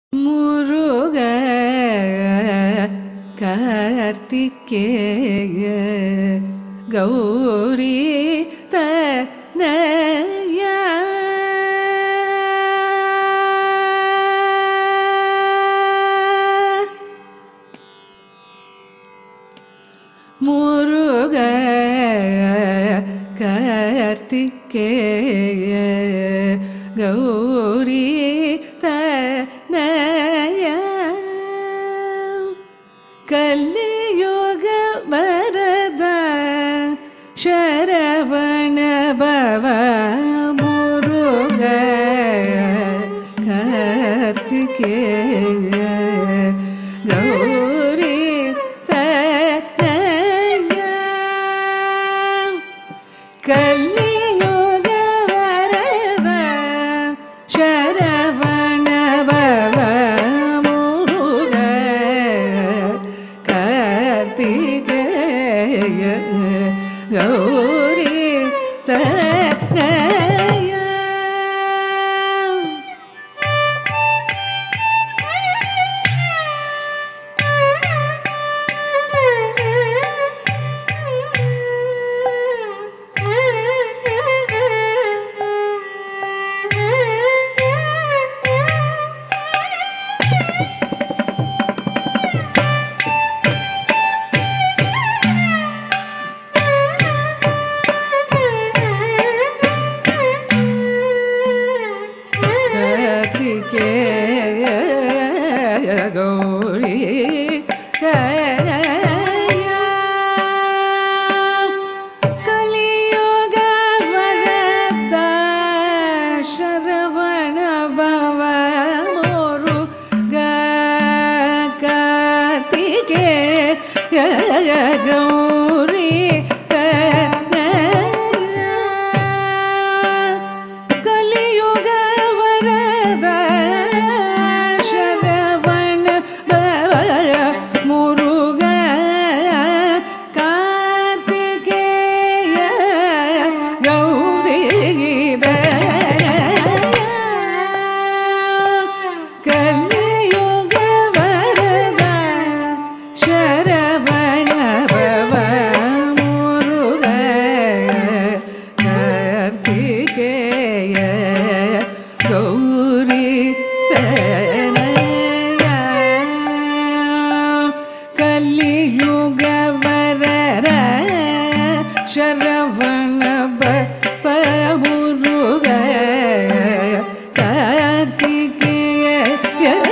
Muruga Kartikeya Gauri Tanaya Muruga Kartikeya Gauri Tanaya Kaliyoga Varada Sharavana Bhava Muruga Kartikeya Gauri Tanaya Kaliyoga Varada Sharavana Bhava Muruga Kartikeya Gauri Tanaya Kartikeya Gauri Tanaya Kaliyoga Varada Sharavana Bhava Muruga Kartikeya Gauri Tanaya Kaliyoga Varada Sharavana Bhava Muruga Kartikeya Gauri Tanaya Kaliyoga Varada Sharavana Bhava Muruga Kartikeya Gauri Tanaya Kaliyuga Varada Sharavana Bhava Muruga Kartikeya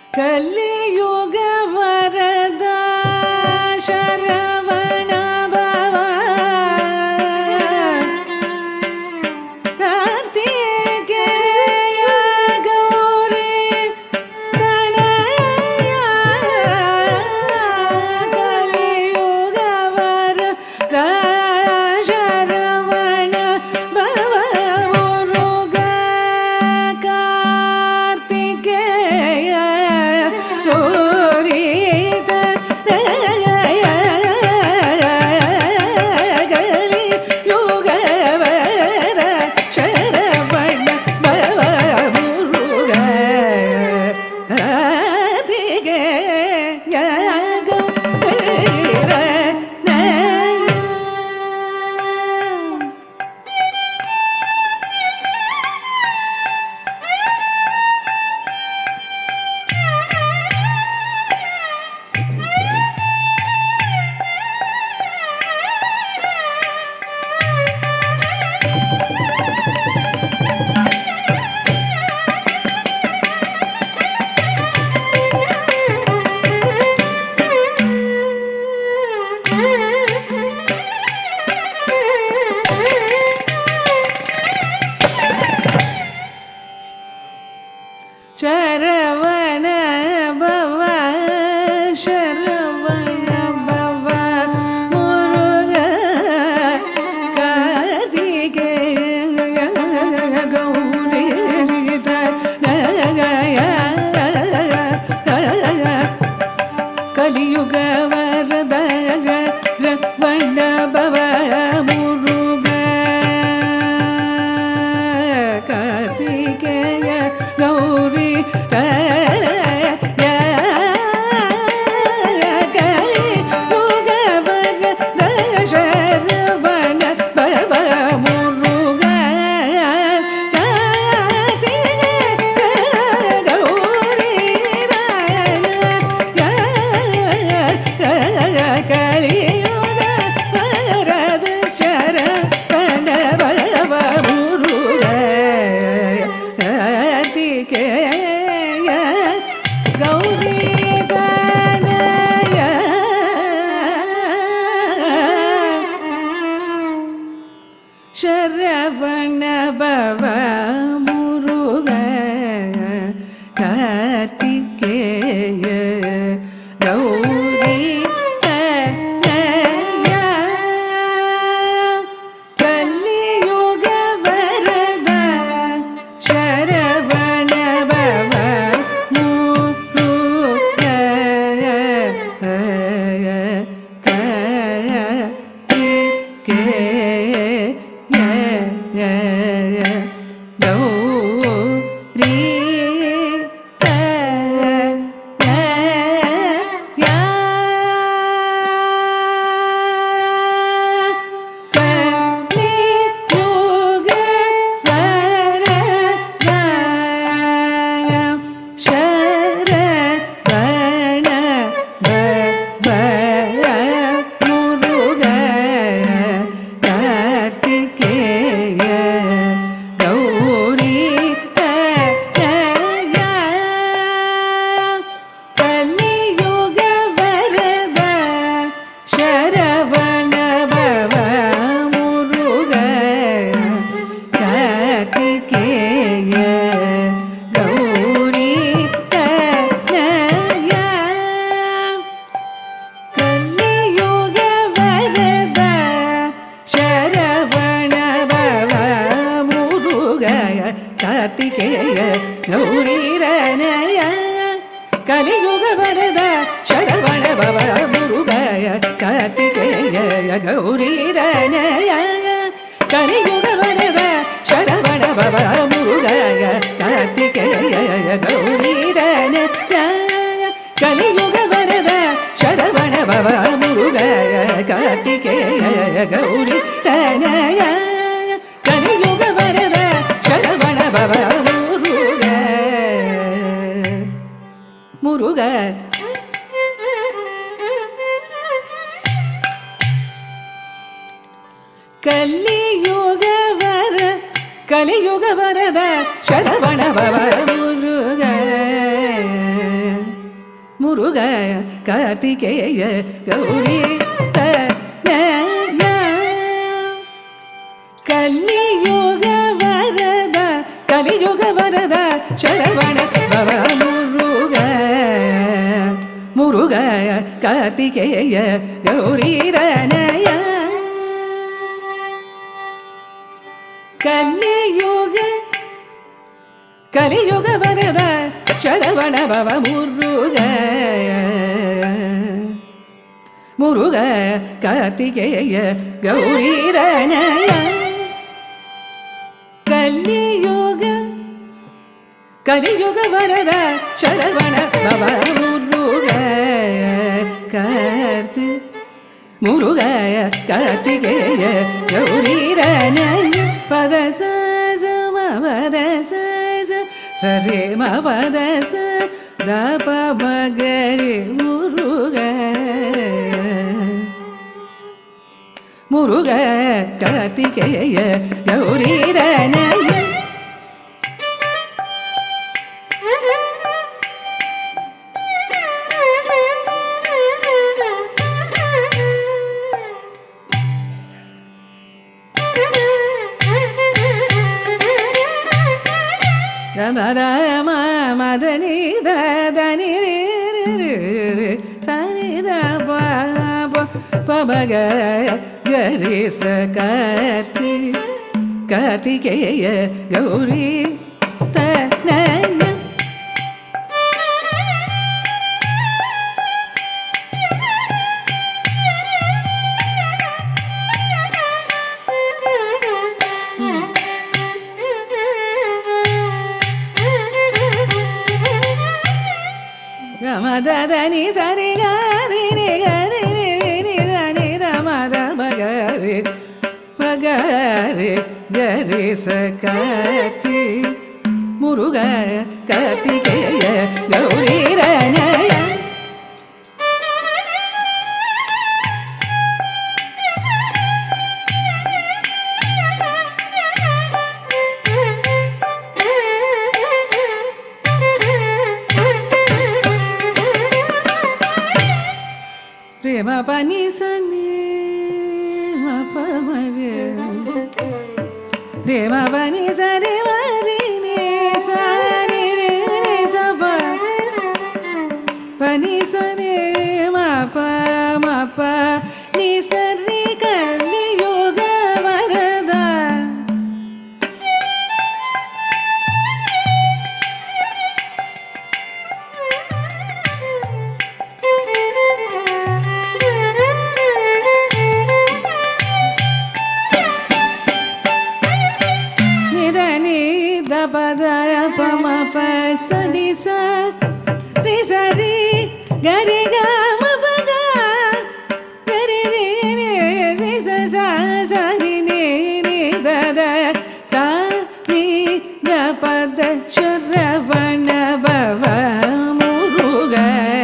கலியுக வரதா சரவண பவ கார்த்திகேய கௌரி தனய கலியுக வரதா சரவண பவ முருகா கார்த்திகேய கௌரி தனய கலியுக வரத சரவண பவ முருகா கார்த்திகேய கௌரி சரவண பவ சரவண பவ முருகா கார்த்திகேய கௌரி தனய கலியுக வரத சரவண பவ முருகா கார்த்திகேய கௌரி சரவண பவ முருகா கார்த்திகேய கௌரி தனய கலியுக வரத சரவண பவ முருகா கார்த்திகேய கௌரி தனய கலியுக வரத சரவண பவ முருகாய கார்த்திகேய கௌரி தனய கலியுக வரத சரவண பவ முருகாய கார்த்திகேய கௌரி தனய கலியுக வரத சரவண பவ முருகாய கார்த்திகேய கௌரி தனய கலியுக வரத சரவண பவ முருகா முருகா கலியுக வரத சரவண பவ முருகா Murugaya Kartikeya Gauri Kali Yoga Varada Kali Yoga Varada Sharavana Baba Murugaya Kartikeya Gauri Ranaya Kali Yoga Varada Sharavana Baba Murugaya Kartikeya Gauri Ranaya Kali Yoga Varada Sharavana Baba Murugaya Kartikeya Gauri Ranaya Padasa Madasa Sare Madasa Dapa Magari Murugaya Kartikeya Gauri Ranaya Ramadama Madani Dani Sanida Pabagaya Garisa Kartikeya Gauri Tanaya Ramadani Sari Gari Gari Dani Ramada Bagari Gari Sakarti Muruga Kartikeya Gauri Ranaya Rema pani sani ma pa mare Rema pani sani mari ni sani re sabha pani sani ma pa ni sari kali yoga varada Padaya Pama Pasani Sa Risari Gari Gama Paga Gari Risa Sa Sani Ni Dada Sa Ni Gapada Sharavana Bava Muruga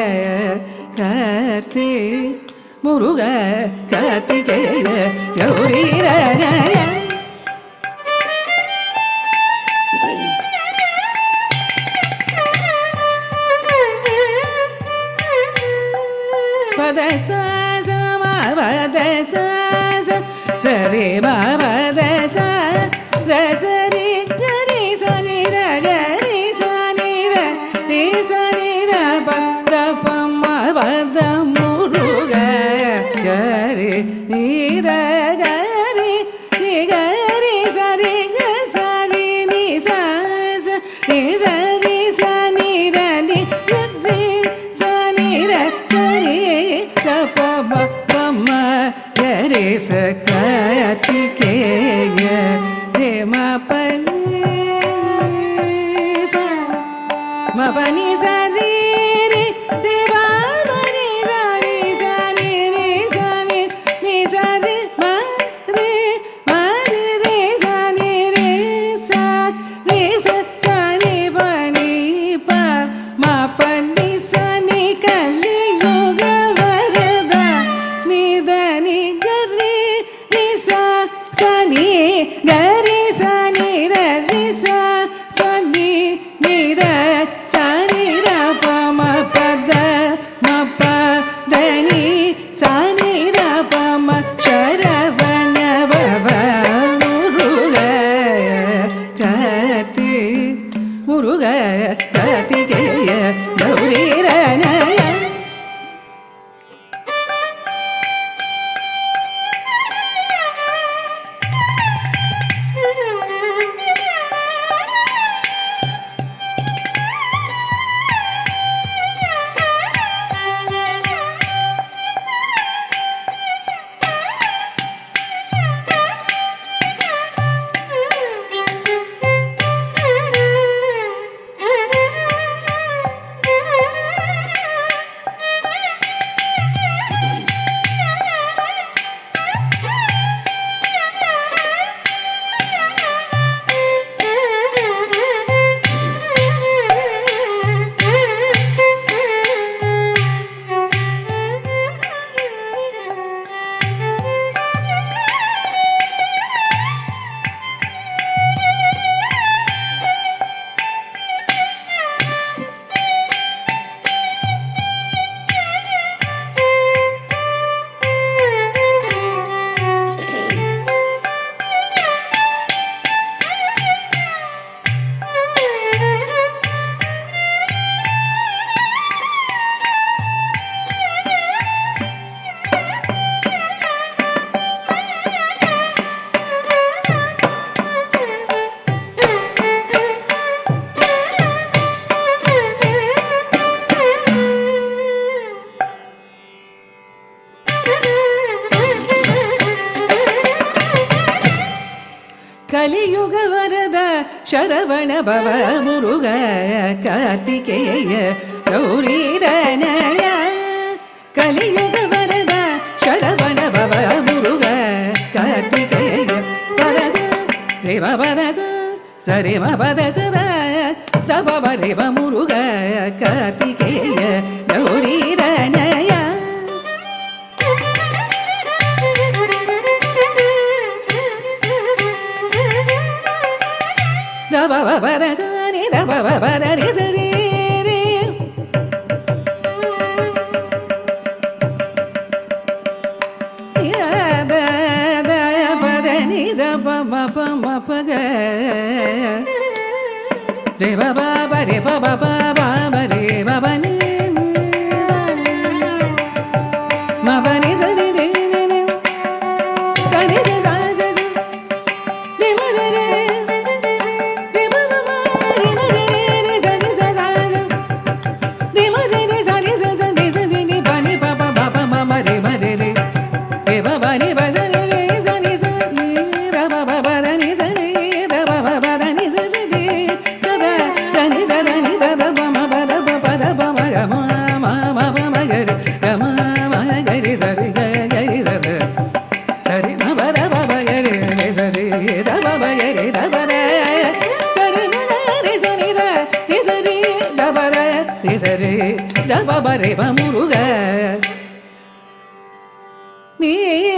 Kartikeya Gauri Ranaya Padasa Padasa Sari Padasa Rasari Gari Sani Gari Sani Sani Padapama Padamuruga Gari Nida Gari Gari Sari Sani Nisa Sani Sani Dani Gari Sani Sani Pama Gari Sakartikeya Rema Pani Mapani Sani Rema Pani Sani Sani Sani Ni Sani Mari Sani Sa Sani Pani Pa Mapani Sani Kali Yoga Varada Nidani Gari Risa Sani Gari Sani Risa Sani Nida Sani Rapam Muruga Kartikeya Gauri Ranaya Kaliyuga Varada Sharavana Bhava Muruga Kartikeya Gauri Ranaya Kaliyuga Varada Sharavana Bhava Muruga Kartikeya Varada Reva Varada Sarima Varada Dababa Reva Muruga Kartikeya Gauri Ranaya Da ba ba ba da ni da ba ba ba da ni da ni ya da da ba da ni da ba ba ba ma pa ga re ba ba ba re ba ba ba ba ba re ba ba ni ma ba ni sa ni ni ni sa ni sa sa ni ma re re Da ba ba re ba muruga ni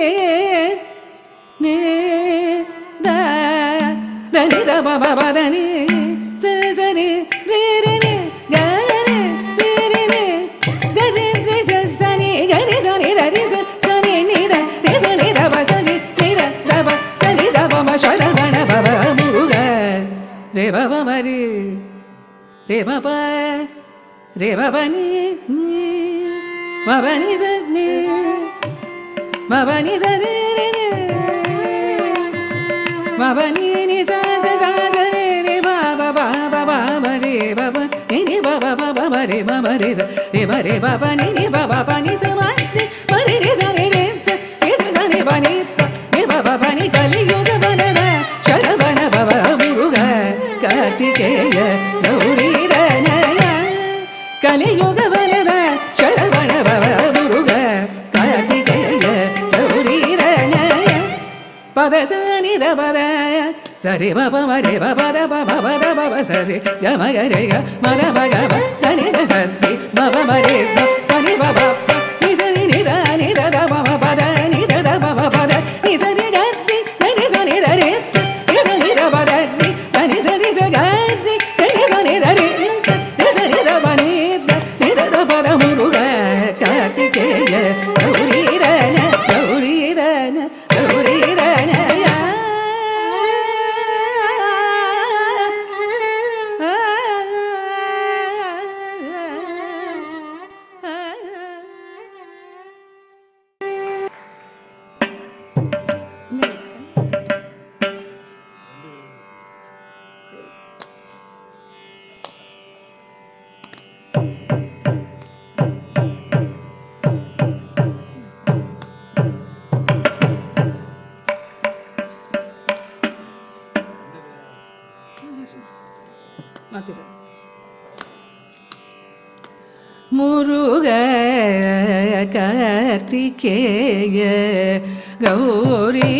ni da da ni da ba ba ba da ni sa sa ni re re ni ga re re re ni ga re re sa sa ni ga re sa ni da re sa sa ni ni da re sa ni da ba sa ni ni da ba sa ni da ba ma sha da ba na ba ba muruga re ba ba ma re ba ba re ba ba ni ma ba ni za ni ma ba ni za ni ni ma ba ni ni za za za za ni ba ba ba ba ba ba re ba ba ni ba ba ba ba ba re ba ba re za re ba ba ni ba ba ba ni za ma ni ba re re za ni re za ni ba ni ba ba ba ni Kaliyuga Varada Sharavana Bhava Muruga Kartikeya Gauri Ranaya Kaliyuga Varada Sharavana Bhava Muruga Kartikeya Gauri Ranaya Padasani da Padaya Sari Baba Mare Baba da Baba da Baba Sari Gama Garega Mara Bagaba Dani da Sati Baba Mare Bani Baba Nisari Nida Nida da Baba Pada Nida da Baba Pada Nisari Gatti Dani Sani Dari Nisari da Pada Dani Sari Gatti Dani Sani Dari Nisari da Bani Nida da Pada Muruga Kartikeya Gauri Rana Gauri Rana Gauri Rana Muruga Kartikeya Gauri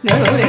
ga re